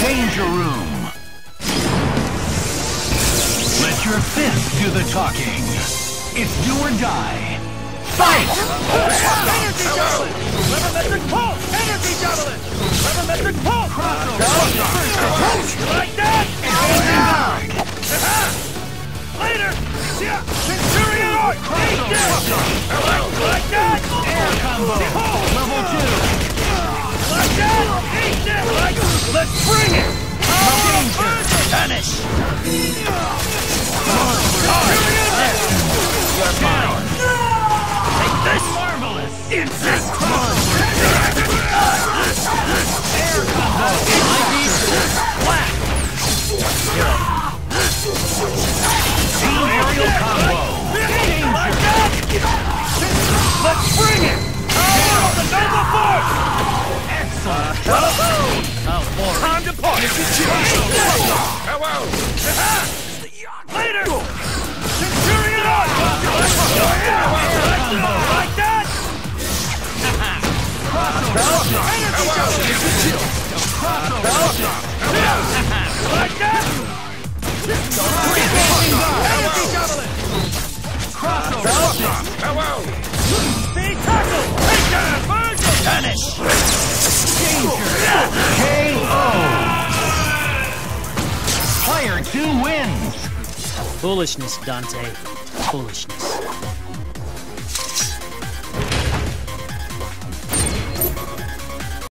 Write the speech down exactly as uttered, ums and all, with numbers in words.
Danger Room. Let your fist do the talking. It's do or die. Fight! Energy javelin! Levermetric pulse! Energy javelin! Levermetric pulse! Like that! Later! Centurion Arc! Take this! Like that! Air combo! Level two! Like that! Take this! Like let's bring it! Danger! Vanish! You're mine! Take this! Marvelous! Insect! Air combo! Black! Aerial combo! Danger! Let's bring it! Power of the Nova Force! Excellent! Oh, boring. Time to party! Later! Centurion Arc! Like that! Energy javelin! Like that! Energy javelin! Speed tackle! Take down! Vanish! Danger! K O! Player two wins! Foolishness, Dante. Foolishness.